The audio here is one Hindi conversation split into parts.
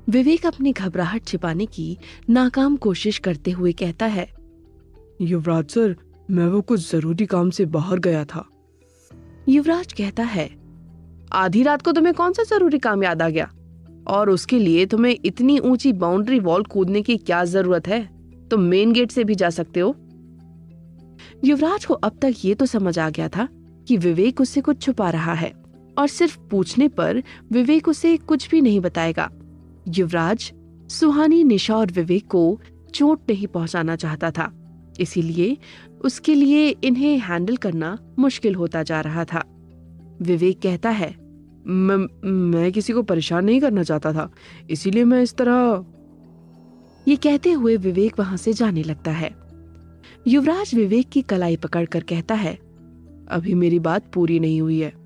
विवेक अपनी घबराहट छिपाने की नाकाम कोशिश करते हुए कहता है, युवराज सर, मैं वो कुछ जरूरी काम से बाहर गया था। युवराज कहता है, आधी रात को तुम्हें कौन सा जरूरी काम याद आ गया? और उसके लिए तुम्हें इतनी ऊंची बाउंड्री वॉल कूदने की क्या जरूरत है? तुम मेन गेट से भी जा सकते हो। युवराज को अब तक ये तो समझ आ गया था कि विवेक उससे कुछ छुपा रहा है और सिर्फ पूछने पर विवेक उसे कुछ भी नहीं बताएगा। युवराज सुहानी, निशा और विवेक को चोट नहीं पहुंचाना चाहता था, इसीलिए उसके लिए इन्हें हैंडल करना मुश्किल होता जा रहा था। विवेक कहता है, मैं किसी को परेशान नहीं करना चाहता था, इसीलिए मैं इस तरह। ये कहते हुए विवेक वहां से जाने लगता है। युवराज विवेक की कलाई पकड़कर कहता है, अभी मेरी बात पूरी नहीं हुई है।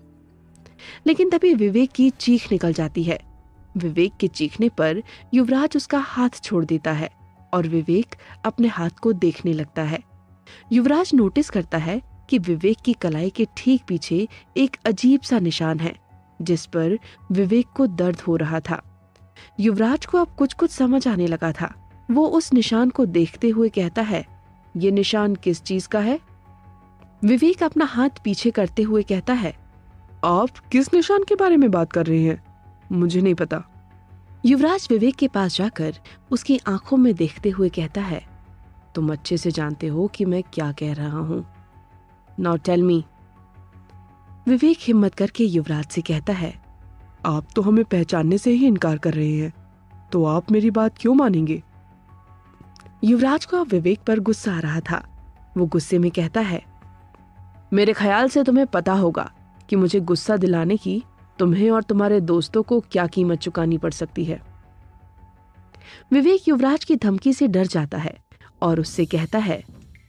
लेकिन तभी विवेक की चीख निकल जाती है। विवेक के चीखने पर युवराज उसका हाथ छोड़ देता है और विवेक अपने हाथ को देखने लगता है। युवराज नोटिस करता है कि विवेक की कलाई के ठीक पीछे एक अजीब सा निशान है, जिस पर विवेक को दर्द हो रहा था। युवराज को अब कुछ कुछ समझ आने लगा था। वो उस निशान को देखते हुए कहता है, ये निशान किस चीज का है? विवेक अपना हाथ पीछे करते हुए कहता है, आप किस निशान के बारे में बात कर रहे हैं? मुझे नहीं पता। युवराज विवेक के पास जाकर उसकी आंखों में देखते हुए कहता है, तुम अच्छे से जानते हो कि मैं क्या कह रहा हूं। Now tell me. विवेक हिम्मत करके युवराज से कहता है, आप तो हमें पहचानने से ही इनकार कर रहे हैं, तो आप मेरी बात क्यों मानेंगे? युवराज को अब विवेक पर गुस्सा आ रहा था। वो गुस्से में कहता है, मेरे ख्याल से तुम्हें पता होगा कि मुझे गुस्सा दिलाने की तुम्हें और तुम्हारे दोस्तों को क्या कीमत चुकानी पड़ सकती है। विवेक युवराज की धमकी से डर जाता है और उससे कहता है,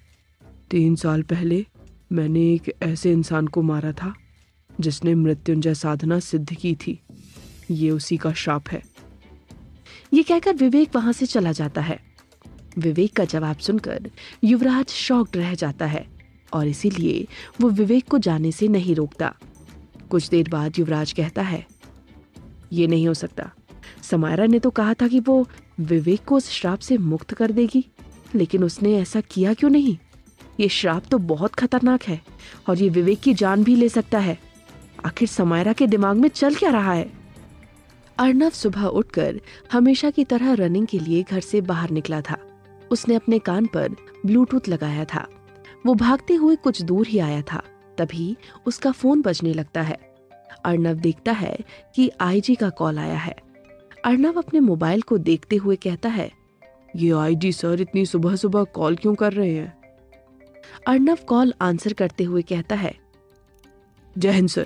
3 साल पहले मैंने एक ऐसे इंसान को मारा था जिसने मृत्युंजय साधना सिद्ध की थी। ये उसी का श्राप है। ये कहकर विवेक वहां से चला जाता है। विवेक का जवाब सुनकर युवराज शॉक्ड रह जाता है और इसीलिए वो विवेक को जाने से नहीं रोकता। कुछ देर बाद युवराज कहता है, ये नहीं हो सकता। समायरा ने तो कहा था कि वो विवेक को उस श्राप से मुक्त कर देगी, लेकिन उसने ऐसा किया क्यों नहीं? ये श्राप तो बहुत खतरनाक है और ये विवेक की जान भी ले सकता है। आखिर समायरा के दिमाग में चल क्या रहा है? अर्णव सुबह उठकर हमेशा की तरह रनिंग के लिए घर से बाहर निकला था। उसने अपने कान पर ब्लूटूथ लगाया था। वो भागते हुए कुछ दूर ही आया था, तभी उसका फोन बजने लगता है। अर्णव देखता है कि आईजी का कॉल आया है। अर्णव अपने मोबाइल को देखते हुए कहता है, ये आईजी सर इतनी सुबह सुबह कॉल क्यों कर रहे हैं? अर्णव कॉल आंसर करते हुए कहता है, जय हिंद सर।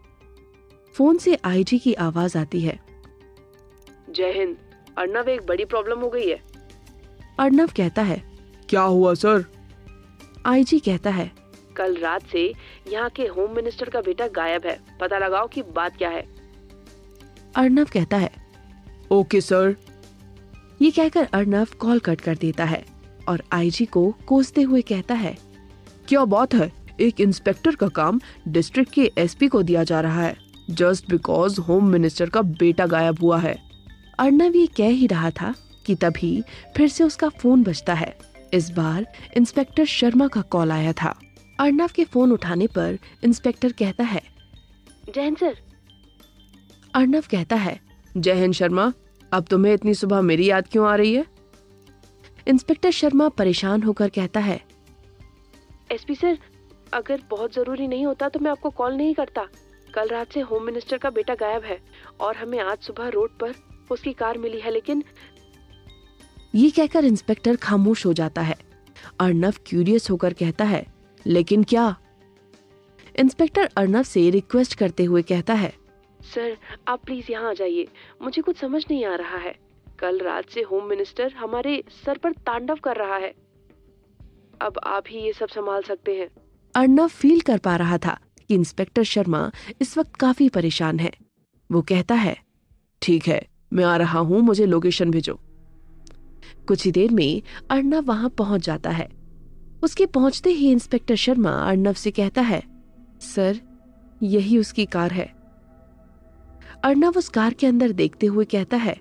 फोन से आईजी की आवाज आती है, जय हिंद अर्णव, एक बड़ी प्रॉब्लम हो गई है। अर्णव कहता है, क्या हुआ सर? आईजी कहता है, कल रात से यहाँ के होम मिनिस्टर का बेटा गायब है, पता लगाओ कि बात क्या है। अर्णव कहता है, ओके सर। ये कहकर अर्णव कॉल कट कर देता है और आईजी को कोसते हुए कहता है, क्या बात है? एक इंस्पेक्टर का काम डिस्ट्रिक्ट के एसपी को दिया जा रहा है जस्ट बिकॉज होम मिनिस्टर का बेटा गायब हुआ है। अर्णव ये कह ही रहा था कि तभी फिर से उसका फोन बजता है। इस बार इंस्पेक्टर शर्मा का कॉल आया था। अर्णव के फोन उठाने पर इंस्पेक्टर कहता है, जय हिंद सर। अर्णव कहता है, जय हिंद शर्मा, अब तुम्हें इतनी सुबह मेरी याद क्यों आ रही है? इंस्पेक्टर शर्मा परेशान होकर कहता है, एसपी सर, अगर बहुत जरूरी नहीं होता तो मैं आपको कॉल नहीं करता। कल रात से होम मिनिस्टर का बेटा गायब है और हमें आज सुबह रोड पर उसकी कार मिली है, लेकिन। ये कहकर इंस्पेक्टर खामोश हो जाता है। अर्णव क्यूरियस होकर कहता है, लेकिन क्या? इंस्पेक्टर अर्णव से रिक्वेस्ट करते हुए कहता है, सर आप प्लीज यहाँ आ जाइए, मुझे कुछ समझ नहीं आ रहा है। कल रात से होम मिनिस्टर हमारे सर पर तांडव कर रहा है। अब आप ही ये सब संभाल सकते हैं। अर्णव फील कर पा रहा था कि इंस्पेक्टर शर्मा इस वक्त काफी परेशान है। वो कहता है, ठीक है, मैं आ रहा हूँ, मुझे लोकेशन भेजो। कुछ ही देर में अर्णव वहां पहुंच जाता है। उसके पहुंचते ही इंस्पेक्टर शर्मा अर्णव से कहता है, सर यही उसकी कार है। अर्णव उस कार के अंदर देखते हुए कहता है,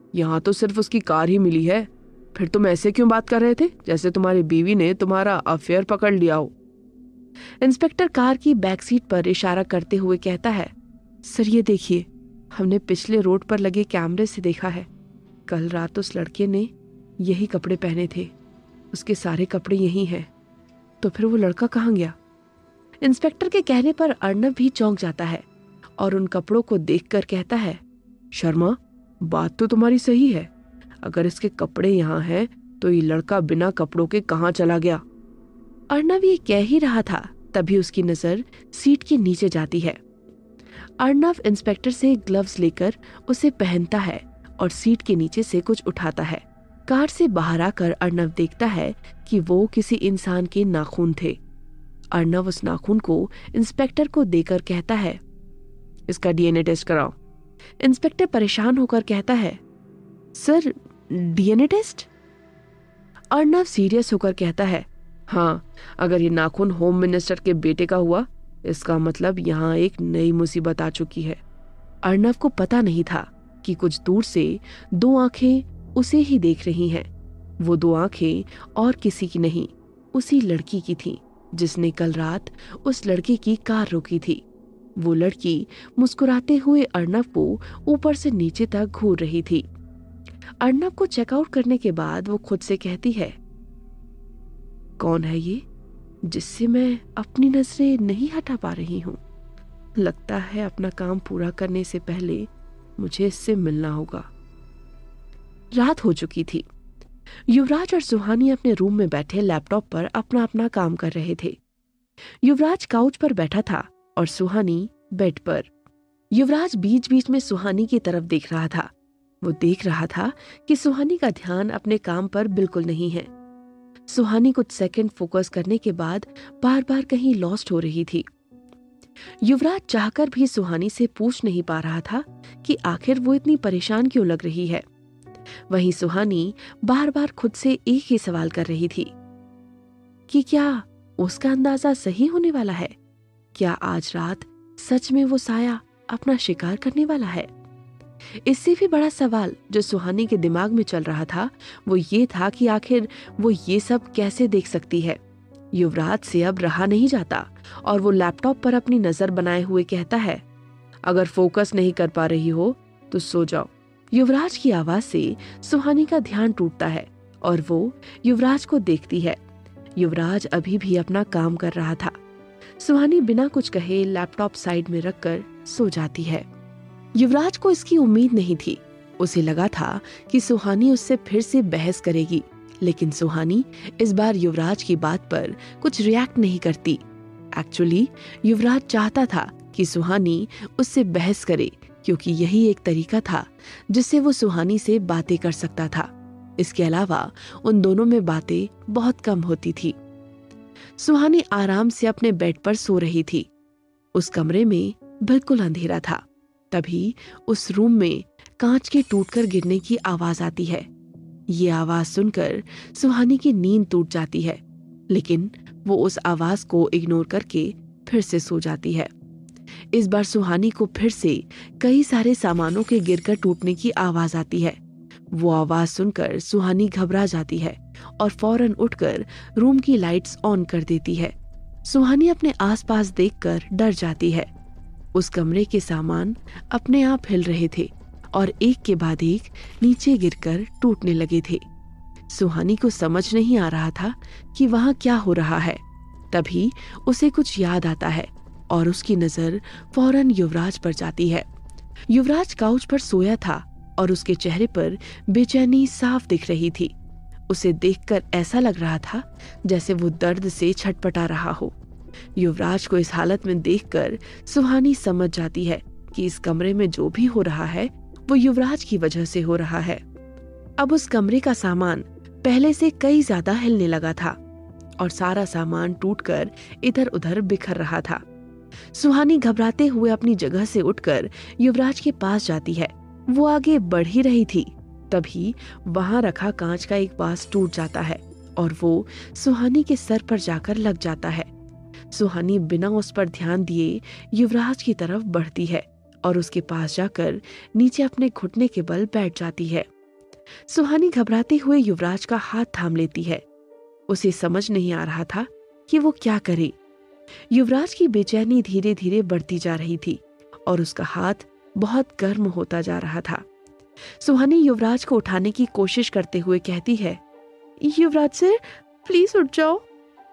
यहाँ तो सिर्फ उसकी कार ही मिली है। फिर तुम ऐसे क्यों बात कर रहे थे जैसे तुम्हारी बीवी ने तुम्हारा अफेयर पकड़ लिया हो? इंस्पेक्टर कार की बैक सीट पर इशारा करते हुए कहता है, सर ये देखिए, हमने पिछले रोड पर लगे कैमरे से देखा है। कल रात उस लड़के ने यही कपड़े पहने थे, उसके सारे कपड़े यही हैं। तो फिर वो लड़का कहाँ गया? इंस्पेक्टर के कहने पर अर्णव भी चौंक जाता है और उन कपड़ों को देखकर कहता है, शर्मा, बात तो तुम्हारी सही है। अगर इसके कपड़े यहाँ हैं तो ये लड़का बिना कपड़ों के कहाँ चला गया? अर्णव ये कह ही रहा था, तभी उसकी नजर सीट के नीचे जाती है। अर्णव इंस्पेक्टर से ग्लव्स लेकर उसे पहनता है और सीट के नीचे से कुछ उठाता है। कार से बाहर आकर अर्णव देखता है कि वो किसी इंसान के नाखून थे। अर्णव उस नाखून को इंस्पेक्टर को देकर कहता है, इसका डीएनए टेस्ट कराओ। इंस्पेक्टर परेशान होकर कहता है, sir DNA test? Arnav serious होकर कहता है, हाँ, अगर ये नाखून होम मिनिस्टर के बेटे का हुआ, इसका मतलब यहाँ एक नई मुसीबत आ चुकी है। अर्णव को पता नहीं था कि कुछ दूर से दो आंखें उसे ही देख रही हैं। वो दो आंखें और किसी की नहीं, उसी लड़की की थीं, जिसने कल रात उस लड़के की कार रोकी थी। वो लड़की मुस्कुराते हुए अर्णव को ऊपर से नीचे तक घूर रही थी। अर्णव को चेकआउट करने के बाद वो खुद से कहती है, कौन है ये जिससे मैं अपनी नजरें नहीं हटा पा रही हूँ? लगता है अपना काम पूरा करने से पहले मुझे इससे मिलना होगा। रात हो चुकी थी। युवराज और सुहानी अपने रूम में बैठे लैपटॉप पर अपना अपना काम कर रहे थे। युवराज काउच पर बैठा था और सुहानी बेड पर। युवराज बीच बीच में सुहानी की तरफ देख रहा था। वो देख रहा था कि सुहानी का ध्यान अपने काम पर बिल्कुल नहीं है। सुहानी कुछ सेकंड फोकस करने के बाद बार बार कहीं लॉस्ट हो रही थी। युवराज चाहकर भी सुहानी से पूछ नहीं पा रहा था कि आखिर वो इतनी परेशान क्यों लग रही है। वहीं सुहानी बार बार खुद से एक ही सवाल कर रही थी कि क्या उसका अंदाजा सही होने वाला है? क्या आज रात सच में वो साया अपना शिकार करने वाला है? इससे भी बड़ा सवाल जो सुहानी के दिमाग में चल रहा था वो ये था कि आखिर वो ये सब कैसे देख सकती है। युवराज से अब रहा नहीं जाता और वो लैपटॉप पर अपनी नजर बनाए हुए कहता है, अगर फोकस नहीं कर पा रही हो तो सो जाओ। युवराज की आवाज से सुहानी का ध्यान टूटता है और वो युवराज को देखती है। युवराज अभी भी अपना काम कर रहा था। सुहानी बिना कुछ कहे लैपटॉप साइड में रखकर सो जाती है। युवराज को इसकी उम्मीद नहीं थी। उसे लगा था कि सुहानी उससे फिर से बहस करेगी, लेकिन सुहानी इस बार युवराज की बात पर कुछ रिएक्ट नहीं करती। एक्चुअली युवराज चाहता था कि सुहानी उससे बहस करे, क्योंकि यही एक तरीका था जिससे वो सुहानी से बातें कर सकता था। इसके अलावा उन दोनों में बातें बहुत कम होती थी। सुहानी आराम से अपने बेड पर सो रही थी। उस कमरे में बिल्कुल अंधेरा था। तभी उस रूम में कांच के टूटकर गिरने की आवाज आती है। ये आवाज सुनकर सुहानी की नींद टूट जाती है, लेकिन वो उस आवाज को इग्नोर करके फिर से सो जाती है। इस बार सुहानी को फिर से कई सारे सामानों के गिरकर टूटने की आवाज आती है। वो आवाज सुनकर सुहानी घबरा जाती है और फौरन उठकर रूम की लाइट्स ऑन कर देती है। सुहानी अपने आसपास देखकर डर जाती है। उस कमरे के सामान अपने आप हिल रहे थे और एक के बाद एक नीचे गिरकर टूटने लगे थे। सुहानी को समझ नहीं आ रहा था कि वहां क्या हो रहा है। तभी उसे कुछ याद आता है और उसकी नजर फौरन युवराज पर जाती है। युवराज काउच पर सोया था और उसके चेहरे पर बेचैनी साफ दिख रही थी। उसे देखकर ऐसा लग रहा था जैसे वो दर्द से छटपटा रहा हो। युवराज को इस हालत में देखकर सुहानी समझ जाती है कि इस कमरे में जो भी हो रहा है वो युवराज की वजह से हो रहा है। अब उस कमरे का सामान पहले से कई ज्यादा हिलने लगा था और सारा सामान टूटकर इधर उधर बिखर रहा था। सुहानी घबराते हुए अपनी जगह से उठकर युवराज के पास जाती है। वो आगे बढ़ ही रही थी, तभी वहां रखा कांच का एक वास टूट जाता है और वो सुहानी के सर पर जाकर लग जाता है। सुहानी बिना उस पर ध्यान दिए युवराज की तरफ बढ़ती है और उसके पास जाकर नीचे अपने घुटने के बल बैठ जाती है। सुहानी घबराते हुए युवराज का हाथ थाम लेती है। उसे समझ नहीं आ रहा था कि वो क्या करे। युवराज की बेचैनी धीरे धीरे बढ़ती जा रही थी और उसका हाथ बहुत गर्म होता जा रहा था। सुहानी युवराज को उठाने की कोशिश करते हुए कहती है, युवराज सर, प्लीज उठ जाओ।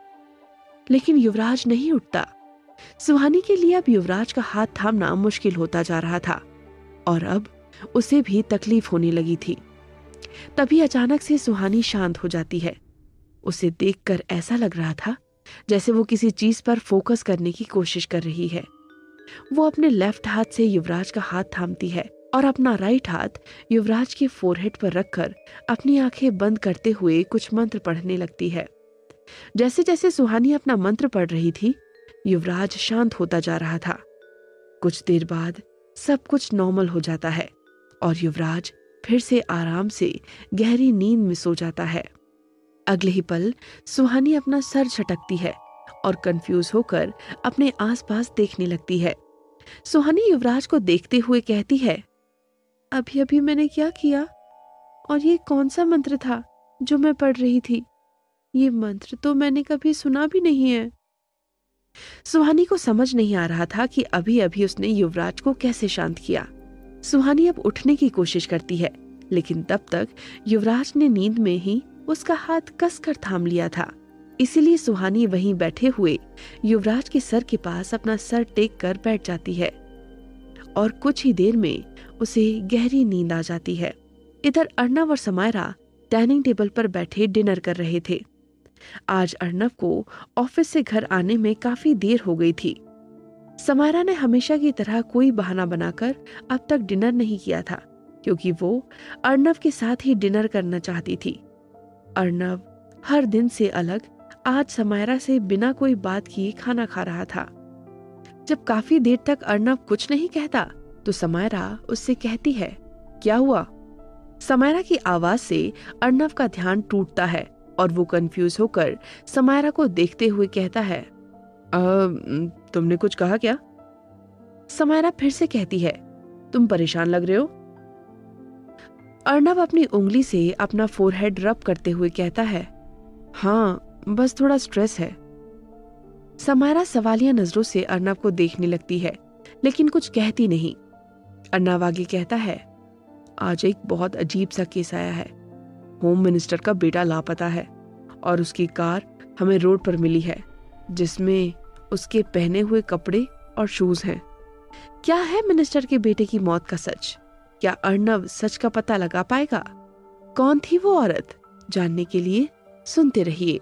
लेकिन युवराज नहीं उठता। सुहानी के लिए अब युवराज का हाथ थामना मुश्किल होता जा रहा था और अब उसे भी तकलीफ होने लगी थी। तभी अचानक से सुहानी शांत हो जाती है। उसे देखकर ऐसा लग रहा था जैसे वो किसी चीज पर फोकस करने की कोशिश कर रही है। वो अपने लेफ्ट हाथ से युवराज का हाथ थामती है और अपना राइट हाथ युवराज के फोरहेड पर रखकर अपनी आंखें बंद करते हुए कुछ मंत्र पढ़ने लगती है। जैसे जैसे सुहानी अपना मंत्र पढ़ रही थी, युवराज शांत होता जा रहा था। कुछ देर बाद सब कुछ नॉर्मल हो जाता है और युवराज फिर से आराम से गहरी नींद में सो जाता है। अगले ही पल सुहानी अपना सर झटकती है और कंफ्यूज होकर अपने आसपास देखने लगती है। सुहानी युवराज को देखते हुए कहती है, अभी अभी मैंने क्या किया? और ये कौन सा मंत्र था जो मैं पढ़ रही थी? ये मंत्र तो मैंने कभी सुना भी नहीं है। सुहानी को समझ नहीं आ रहा था कि अभी अभी उसने युवराज को कैसे शांत किया। सुहानी अब उठने की कोशिश करती है, लेकिन तब तक युवराज ने नींद में ही उसका हाथ कसकर थाम लिया था। इसीलिए सुहानी वहीं बैठे हुए युवराज के सर के पास अपना सर टेक कर बैठ जाती है और कुछ ही देर में उसे गहरी नींद आ जाती है। इधर अर्नव और समायरा डाइनिंग टेबल पर बैठे डिनर कर रहे थे। आज अर्नव को ऑफिस से घर आने में काफी देर हो गई थी। समायरा ने हमेशा की तरह कोई बहाना बनाकर अब तक डिनर नहीं किया था, क्योंकि वो अर्नव के साथ ही डिनर करना चाहती थी। अर्नव हर दिन से अलग आज समायरा से बिना कोई बात किए खाना खा रहा था। जब काफी देर तक अर्नव कुछ नहीं कहता तो समायरा उससे कहती है, क्या हुआ? समायरा की आवाज से अर्नव का ध्यान टूटता है और वो कंफ्यूज होकर समायरा को देखते हुए कहता है, तुमने कुछ कहा क्या? समायरा फिर से कहती है, तुम परेशान लग रहे हो। अर्नव अपनी उंगली से अपना फोरहेड रब करते हुए कहता है, हाँ, बस थोड़ा स्ट्रेस है। समायरा सवालिया नजरों से अर्नव को देखने लगती है, लेकिन कुछ कहती नहीं। अर्नव आगे कहता है, आज एक बहुत अजीब सा केस आया है। होम मिनिस्टर का बेटा लापता है और उसकी कार हमें रोड पर मिली है, जिसमें उसके पहने हुए कपड़े और शूज हैं। क्या है मिनिस्टर के बेटे की मौत का सच? क्या अर्नव सच का पता लगा पाएगा? कौन थी वो औरत? जानने के लिए सुनते रहिए।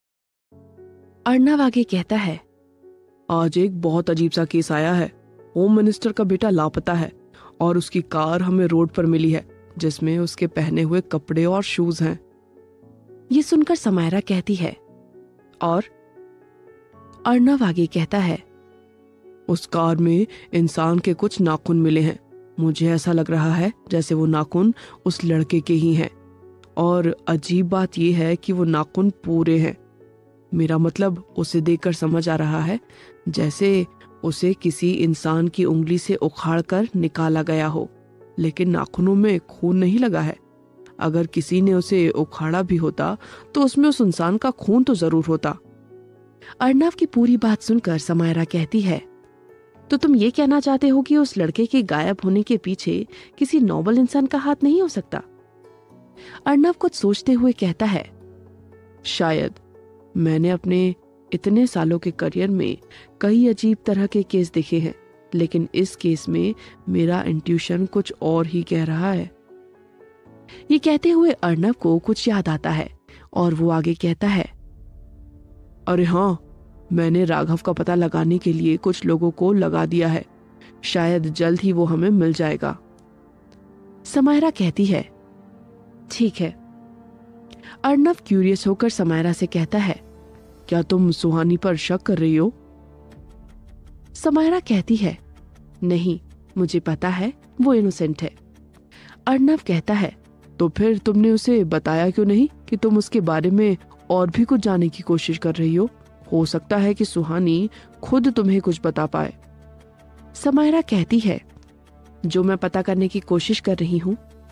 अर्नव आगे कहता है, आज एक बहुत अजीब सा केस आया है। होम मिनिस्टर का बेटा लापता है और उसकी कार हमें रोड पर मिली है, जिसमें उसके पहने हुए कपड़े और शूज हैं। ये सुनकर समायरा कहती है, और अर्नव आगे कहता है, उस कार में इंसान के कुछ नाखून मिले हैं। मुझे ऐसा लग रहा है जैसे वो नाखून उस लड़के के ही हैं, और अजीब बात यह है कि वो नाखून पूरे हैं। मेरा मतलब उसे देखकर समझ आ रहा है जैसे उसे किसी इंसान की उंगली से उखाड़कर निकाला गया हो, लेकिन नाखूनों में खून नहीं लगा है। अगर किसी ने उसे उखाड़ा भी होता तो उसमें उस इंसान का खून तो जरूर होता। अर्नव की पूरी बात सुनकर समायरा कहती है, तो तुम ये कहना चाहते हो कि उस लड़के के गायब होने के पीछे किसी नॉर्मल इंसान का हाथ नहीं हो सकता? अर्नव कुछ सोचते हुए कहता है, शायद। मैंने अपने इतने सालों के करियर में कई अजीब तरह के केस देखे हैं, लेकिन इस केस में मेरा इंट्यूशन कुछ और ही कह रहा है। ये कहते हुए अर्नव को कुछ याद आता है और वो आगे कहता है, अरे हाँ, मैंने राघव का पता लगाने के लिए कुछ लोगों को लगा दिया है। शायद जल्द ही वो हमें मिल जाएगा। समायरा कहती है, ठीक है। अर्नव क्यूरियस होकर समायरा से कहता है, क्या तुम सुहानी पर शक कर रही हो? समायरा कहती है, नहीं, मुझे पता है वो इनोसेंट है। अर्नव कहता है, तो फिर तुमने उसे बताया क्यों नहीं कि तुम उसके बारे में और भी कुछ जानने की कोशिश कर रही हो? हो सकता है कि सुहानी खुद तुम्हें कुछ बता पाए। समायरा कहती है, जो मैं पता करने की कोशिश कर रही हूँ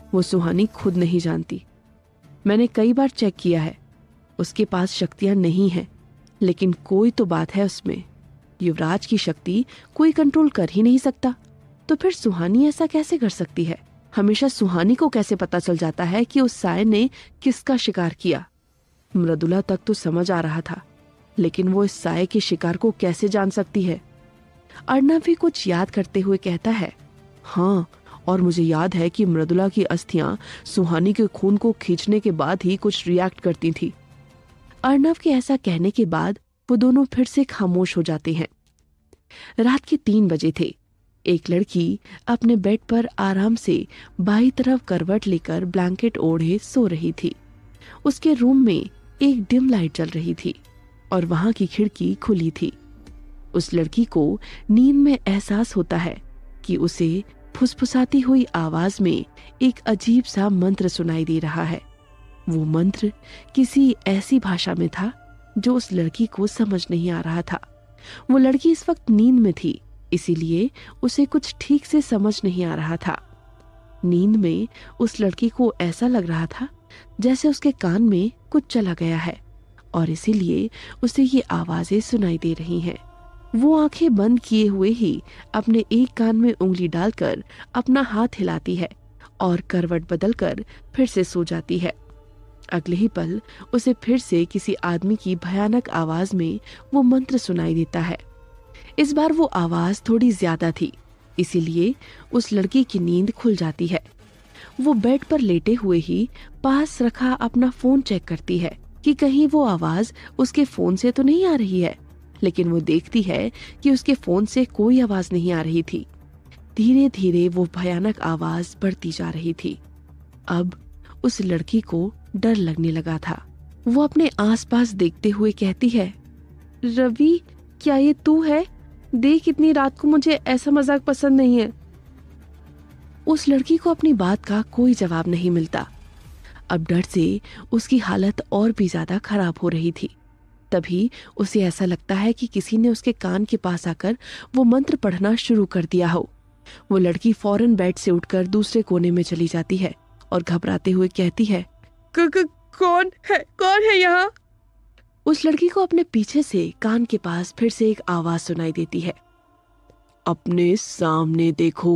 वो सुहानी खुद नहीं जानती। मैंने कई बार चेक किया है, उसके पास शक्तियां नहीं हैं, लेकिन कोई तो बात है उसमें। युवराज की शक्ति कोई कंट्रोल कर ही नहीं सकता, तो फिर सुहानी ऐसा कैसे कर सकती है? हमेशा सुहानी को कैसे पता चल जाता है कि उस साय ने किसका शिकार किया? मृदुला तक तो समझ आ रहा था, लेकिन वो इस साय के शिकार को कैसे जान सकती है? अर्णव भी कुछ याद करते हुए कहता है, हाँ, और मुझे याद है कि मृदुला की अस्थियां सुहानी के खून को खींचने के बाद ही कुछ रिएक्ट करती थी। अर्णव के ऐसा कहने के बाद वो दोनों फिर से खामोश हो जाते हैं। रात के 3 बजे थे। एक लड़की अपने बेड पर आराम से बाईं तरफ करवट लेकर ब्लैंकेट ओढ़े सो रही थी। उसके रूम में एक डिम लाइट जल रही थी और वहां की खिड़की खुली थी। उस लड़की को नींद में एहसास होता है कि उसे फुसफुसाती हुई आवाज में एक अजीब सा मंत्र सुनाई दे रहा है। वो मंत्र किसी ऐसी भाषा में था जो उस लड़की को समझ नहीं आ रहा था। वो लड़की इस वक्त नींद में थी, इसीलिए उसे कुछ ठीक से समझ नहीं आ रहा था। नींद में उस लड़की को ऐसा लग रहा था जैसे उसके कान में कुछ चला गया है और इसीलिए उसे ये आवाजें सुनाई दे रही हैं। वो आंखें बंद किए हुए ही अपने एक कान में उंगली डालकर अपना हाथ हिलाती है और करवट बदलकर फिर से सो जाती है। अगले ही पल उसे फिर से किसी आदमी की भयानक आवाज में वो मंत्र सुनाई देता है। इस बार वो आवाज थोड़ी ज्यादा थी, इसीलिए उस लड़की की नींद खुल जाती है। वो बेड पर लेटे हुए ही पास रखा अपना फोन चेक करती है कि कहीं वो आवाज उसके फोन से तो नहीं आ रही है, लेकिन वो देखती है कि उसके फोन से कोई आवाज नहीं आ रही थी। धीरे धीरे वो भयानक आवाज बढ़ती जा रही थी। अब उस लड़की को डर लगने लगा था। वो अपने आसपास देखते हुए कहती है, रवि, क्या ये तू है? देख, इतनी रात को मुझे ऐसा मजाक पसंद नहीं है। उस लड़की को अपनी बात का कोई जवाब नहीं मिलता। अब डर से उसकी हालत और भी ज्यादा खराब हो रही थी। तभी उसे ऐसा लगता है कि किसी ने उसके कान के पास आकर वो मंत्र पढ़ना शुरू कर दिया हो। वो लड़की फौरन बेड से उठकर दूसरे कोने में चली जाती है और घबराते हुए कहती है, कौन है यहाँ? उस लड़की को अपने पीछे से कान के पास फिर से एक आवाज सुनाई देती है, अपने सामने देखो।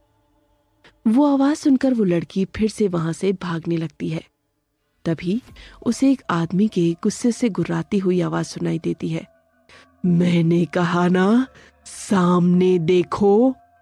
वो आवाज सुनकर वो लड़की फिर से वहां से भागने लगती है। तभी उसे एक आदमी के गुस्से से गुर्राती हुई आवाज सुनाई देती है, मैंने कहा ना, सामने देखो।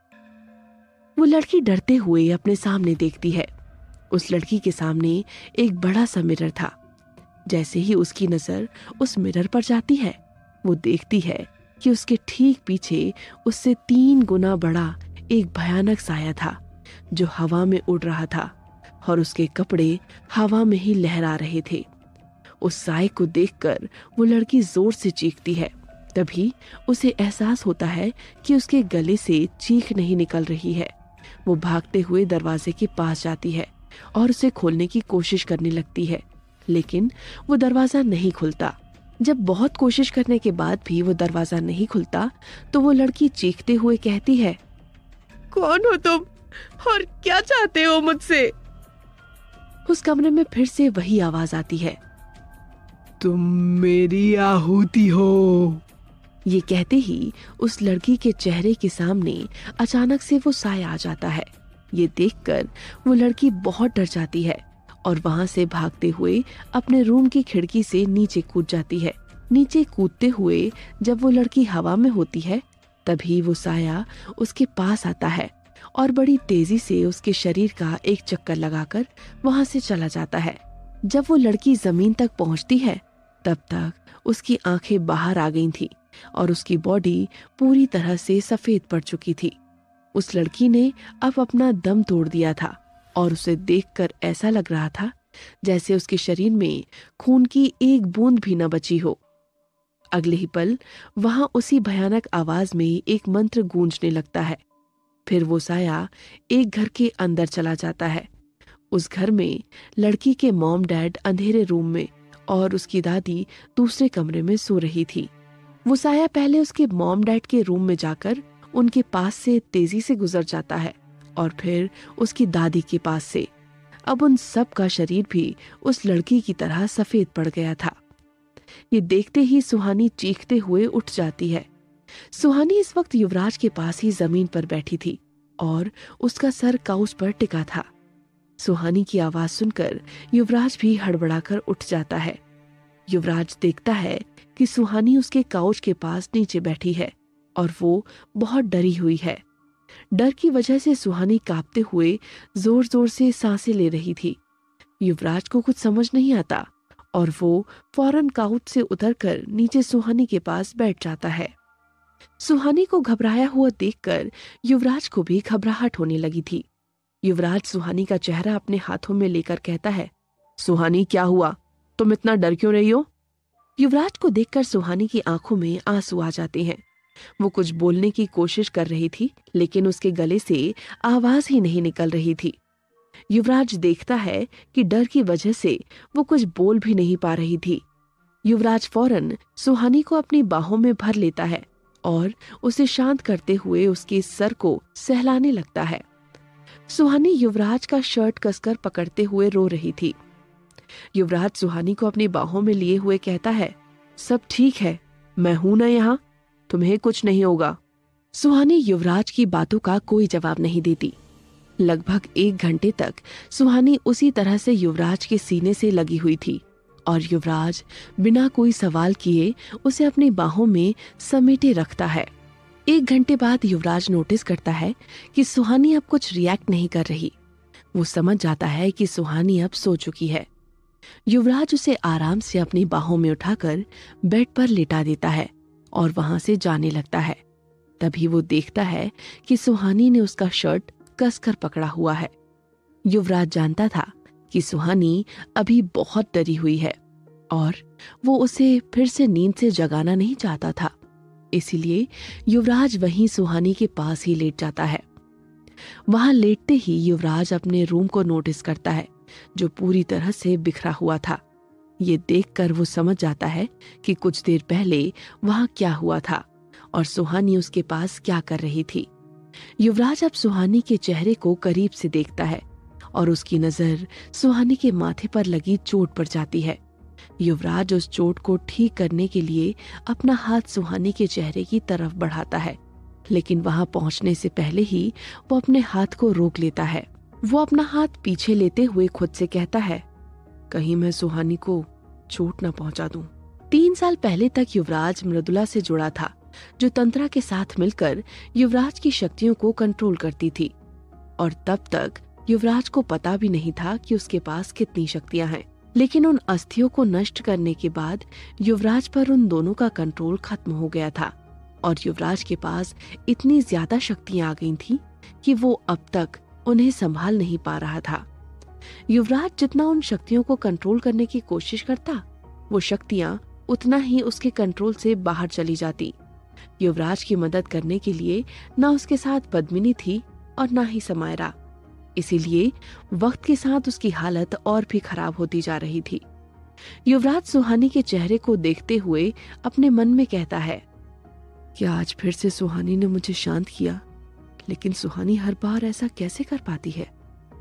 वो लड़की डरते हुए अपने सामने देखती है। उस लड़की के सामने एक बड़ा सा मिरर था। जैसे ही उसकी नजर उस मिरर पर जाती है, वो देखती है कि उसके ठीक पीछे उससे 3 गुना बड़ा एक भयानक साया था जो हवा में उड़ रहा था और उसके कपड़े हवा में ही लहरा रहे थे। उस साए को देखकर वो लड़की जोर से चीखती है। तभी उसे एहसास होता है कि उसके गले से चीख नहीं निकल रही है। वो भागते हुए दरवाजे के पास जाती है और उसे खोलने की कोशिश करने लगती है, लेकिन वो दरवाजा नहीं खुलता। जब बहुत कोशिश करने के बाद भी वो दरवाजा नहीं खुलता, तो वो लड़की चीखते हुए कहती है, कौन हो तुम और क्या चाहते हो मुझसे? उस कमरे में फिर से वही आवाज आती है, तुम मेरी आहुति हो। ये कहते ही उस लड़की के चेहरे के सामने अचानक से वो साया आ जाता है। ये देखकर वो लड़की बहुत डर जाती है और वहां से भागते हुए अपने रूम की खिड़की से नीचे कूद जाती है। नीचे कूदते हुए जब वो लड़की हवा में होती है, तभी वो साया उसके पास आता है और बड़ी तेजी से उसके शरीर का एक चक्कर लगाकर वहां से चला जाता है। जब वो लड़की जमीन तक पहुंचती है, तब तक उसकी आंखें बाहर आ गई थी और उसकी बॉडी पूरी तरह से सफेद पड़ चुकी थी। उस लड़की ने अब अपना दम तोड़ दिया था और उसे देखकर ऐसा लग रहा था जैसे उसके शरीर में खून की एक बूंद भी न बची हो। अगले ही पल वहां उसी भयानक आवाज में एक मंत्र गूंजने लगता है। फिर वो साया एक घर के अंदर चला जाता है। उस घर में लड़की के मॉम डैड अंधेरे रूम में और उसकी दादी दूसरे कमरे में सो रही थी। वो साया पहले उसके मॉम डैड के रूम में जाकर उनके पास से तेजी से गुजर जाता है और फिर उसकी दादी के पास से। अब उन सब का शरीर भी उस लड़की की तरह सफेद पड़ गया था। ये देखते ही सुहानी चीखते हुए उठ जाती है। सुहानी इस वक्त युवराज के पास ही जमीन पर बैठी थी और उसका सर काउच पर टिका था। सुहानी की आवाज सुनकर युवराज भी हड़बड़ाकर उठ जाता है। युवराज देखता है कि सुहानी उसके काउच के पास नीचे बैठी है और वो बहुत डरी हुई है। डर की वजह से सुहानी कांपते हुए जोर जोर से सांसें ले रही थी। युवराज को कुछ समझ नहीं आता और वो फौरन काउच से उतरकर नीचे सुहानी के पास बैठ जाता है। सुहानी को घबराया हुआ देखकर युवराज को भी घबराहट होने लगी थी। युवराज सुहानी का चेहरा अपने हाथों में लेकर कहता है, सुहानी क्या हुआ? तुम इतना डर क्यों रही हो? युवराज को देखकर सुहानी की आंखों में आंसू आ जाते हैं। वो कुछ बोलने की कोशिश कर रही थी लेकिन उसके गले से आवाज ही नहीं निकल रही थी। युवराज देखता है कि डर की वजह से वो कुछ बोल भी नहीं पा रही थी। युवराज फौरन सुहानी को अपनी बाहों में भर लेता है और उसे शांत करते हुए उसके सर को सहलाने लगता है। सुहानी युवराज का शर्ट कसकर पकड़ते हुए रो रही थी। युवराज सुहानी को अपनी बाहों में लिए हुए कहता है, सब ठीक है, मैं हूं ना यहाँ, तुम्हें कुछ नहीं होगा। सुहानी युवराज की बातों का कोई जवाब नहीं देती। लगभग 1 घंटे तक सुहानी उसी तरह से युवराज के सीने से लगी हुई थी और युवराज बिना कोई सवाल किए उसे अपनी बाहों में समेटे रखता है। 1 घंटे बाद युवराज नोटिस करता है कि सुहानी अब कुछ रिएक्ट नहीं कर रही। वो समझ जाता है कि सुहानी अब सो चुकी है। युवराज उसे आराम से अपनी बाहों में उठाकर बेड पर लेटा देता है और वहां से जाने लगता है। तभी वो देखता है कि सुहानी ने उसका शर्ट कसकर पकड़ा हुआ है। युवराज जानता था कि सुहानी अभी बहुत डरी हुई है और वो उसे फिर से नींद से जगाना नहीं चाहता था। इसीलिए युवराज वहीं सुहानी के पास ही लेट जाता है। वहां लेटते ही युवराज अपने रूम को नोटिस करता है जो पूरी तरह से बिखरा हुआ था। ये देखकर वो समझ जाता है कि कुछ देर पहले वहां क्या हुआ था और सुहानी उसके पास क्या कर रही थी। युवराज अब सुहानी के चेहरे को करीब से देखता है और उसकी नजर सुहानी के माथे पर लगी चोट पर जाती है। युवराज उस चोट को ठीक करने के लिए अपना हाथ सुहानी के चेहरे की तरफ बढ़ाता है, लेकिन वहां पहुंचने से पहले ही वो अपने हाथ को रोक लेता है। वो अपना हाथ पीछे लेते हुए खुद से कहता है, कहीं मैं सुहानी को चोट न पहुंचा दूं। 3 साल पहले तक युवराज मृदुला से जुड़ा था, जो तंत्रा के साथ मिलकर युवराज की शक्तियों को कंट्रोल करती थी। और तब तक युवराज को पता भी नहीं था कि उसके पास कितनी शक्तियां हैं। लेकिन उन अस्थियों को नष्ट करने के बाद युवराज पर उन दोनों का कंट्रोल खत्म हो गया था और युवराज के पास इतनी ज्यादा शक्तियां आ गई थी कि वो अब तक उन्हें संभाल नहीं पा रहा था। युवराज जितना उन शक्तियों को कंट्रोल करने की कोशिश करता, वो शक्तियां उतना ही उसके कंट्रोल से बाहर चली जाती। युवराज की मदद करने के लिए ना उसके साथ पद्मिनी थी और ना ही समायरा। इसीलिए वक्त के साथ उसकी हालत और भी खराब होती जा रही थी। युवराज सुहानी के चेहरे को देखते हुए अपने मन में कहता है, क्या आज फिर से सुहानी ने मुझे शांत किया? लेकिन सुहानी हर बार ऐसा कैसे कर पाती है?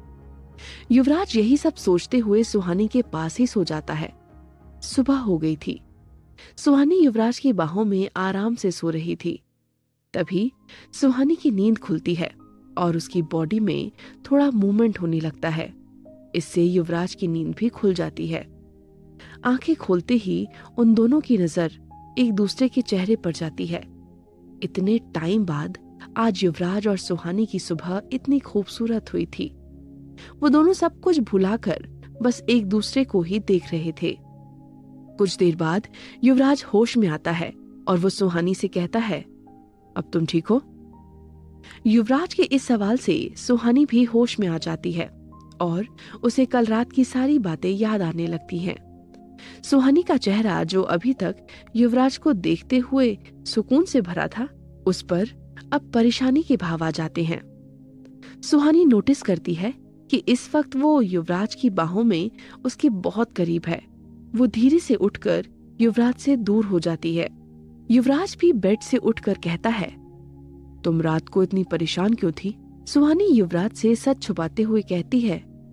युवराज यही सब सोचते हुए सुहानी के पास ही सो जाता है। सुबह हो गई थी। सुहानी युवराज की बाहों में आराम से सो रही थी। तभी सुहानी की नींद खुलती है और उसकी बॉडी में थोड़ा मूवमेंट होने लगता है। इससे युवराज की नींद भी खुल जाती है। आंखें खोलते ही उन दोनों की नजर एक दूसरे के चेहरे पर जाती है। इतने टाइम बाद आज युवराज और सुहानी की सुबह इतनी खूबसूरत हुई थी। वो दोनों सब कुछ भुलाकर बस एक दूसरे को ही देख रहे थे। कुछ देर बाद युवराज होश में आता है और वो सुहानी से कहता है, अब तुम ठीक हो? युवराज के इस सवाल से सुहानी भी होश में आ जाती है और उसे कल रात की सारी बातें याद आने लगती हैं। सुहानी का चेहरा, जो अभी तक युवराज को देखते हुए सुकून से भरा था, उस पर अब परेशानी के भाव आ जाते हैं। सुहानी नोटिस करती है कि इस वक्त वो युवराज की बाहों में उसके बहुत करीब है। वो धीरे से उठकर युवराज से दूर हो जाती है। युवराज भी बेड से उठकर कहता है, तुम रात को इतनी परेशान क्यों थी? सुहानी युवराज से सच छुपाते हुए कहती है,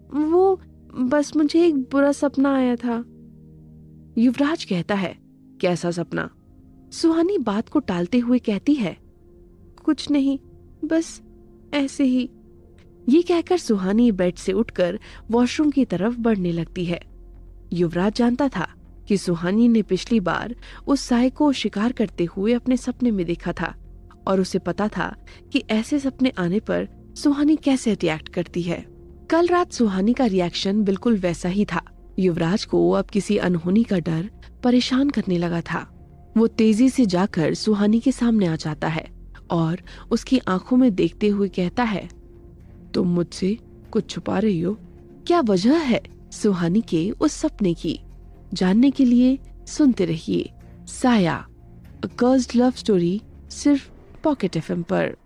वो बस मुझे एक बुरा सपना आया था। युवराज कहता है, कैसा सपना? सुहानी बात को टालते हुए कहती है, कुछ नहीं, बस ऐसे ही। ये कहकर सुहानी बेड से उठकर वॉशरूम की तरफ बढ़ने लगती है। युवराज जानता था कि सुहानी ने पिछली बार उस साय को शिकार करते हुए अपने सपने में देखा था और उसे पता था कि ऐसे सपने आने पर सुहानी कैसे रिएक्ट करती है। कल रात सुहानी का रिएक्शन बिल्कुल वैसा ही था। युवराज को अब किसी अनहोनी का डर परेशान करने लगा था। वो तेजी से जाकर सुहानी के सामने आ जाता है और उसकी आंखों में देखते हुए कहता है, तुम मुझसे कुछ छुपा रही हो? क्या वजह है सुहानी के उस सपने की? जानने के लिए सुनते रहिए Saaya, a cursed love story, सिर्फ पॉकेट एफएम पर।